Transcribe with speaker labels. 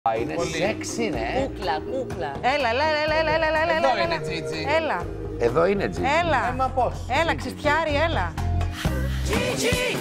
Speaker 1: Είναι σεξι, ναι.
Speaker 2: Κούκλα.
Speaker 3: Έλα.
Speaker 4: Εδώ είναι Τζίτζι.
Speaker 3: Έλα.
Speaker 1: Εδώ είναι Τζίτζι.
Speaker 3: Έλα.
Speaker 4: Μα πώς.
Speaker 3: Έλα, ξυστιάρι, έλα.